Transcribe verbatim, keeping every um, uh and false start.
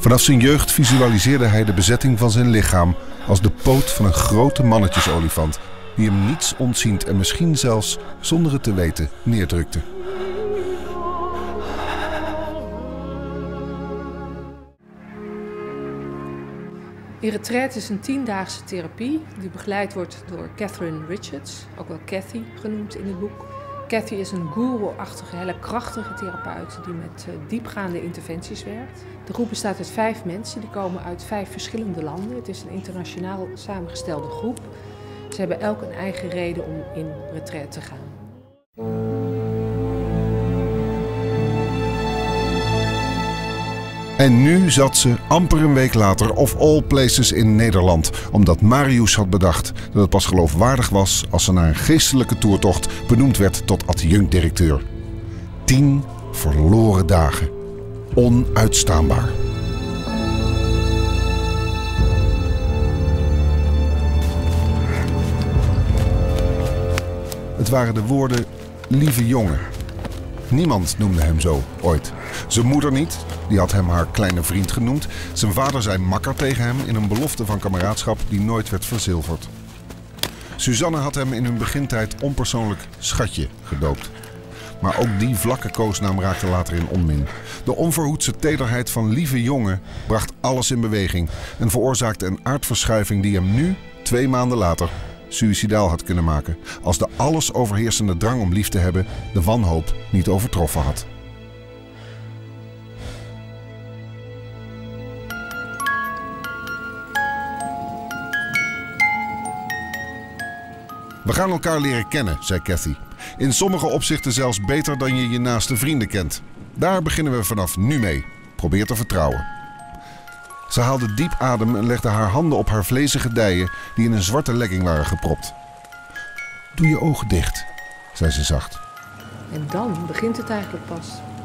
Vanaf zijn jeugd visualiseerde hij de bezetting van zijn lichaam als de poot van een grote mannetjesolifant die hem niets ontziend en misschien zelfs, zonder het te weten, neerdrukte. In Retraite is een tiendaagse therapie die begeleid wordt door Catherine Richards, ook wel Cathy genoemd in het boek. Cathy is een guru-achtige, hele krachtige therapeut die met uh, diepgaande interventies werkt. De groep bestaat uit vijf mensen, die komen uit vijf verschillende landen. Het is een internationaal samengestelde groep. Ze hebben elk een eigen reden om in retraite te gaan. En nu zat ze, amper een week later, of all places in Nederland. Omdat Marius had bedacht dat het pas geloofwaardig was als ze na een geestelijke toertocht benoemd werd tot adjunct-directeur. Tien verloren dagen. Onuitstaanbaar. Het waren de woorden lieve jongen. Niemand noemde hem zo ooit. Zijn moeder niet, die had hem haar kleine vriend genoemd. Zijn vader zei makker tegen hem in een belofte van kameraadschap die nooit werd verzilverd. Suzanne had hem in hun begintijd onpersoonlijk schatje gedoopt. Maar ook die vlakke koosnaam raakte later in onmin. De onverhoedse tederheid van lieve jongen bracht alles in beweging en veroorzaakte een aardverschuiving die hem nu, twee maanden later, suïcidaal had kunnen maken, als de alles overheersende drang om lief te hebben de wanhoop niet overtroffen had. We gaan elkaar leren kennen, zei Cathy. In sommige opzichten zelfs beter dan je je naaste vrienden kent. Daar beginnen we vanaf nu mee. Probeer te vertrouwen. Ze haalde diep adem en legde haar handen op haar vlezige dijen die in een zwarte legging waren gepropt. Doe je ogen dicht, zei ze zacht. En dan begint het eigenlijk pas.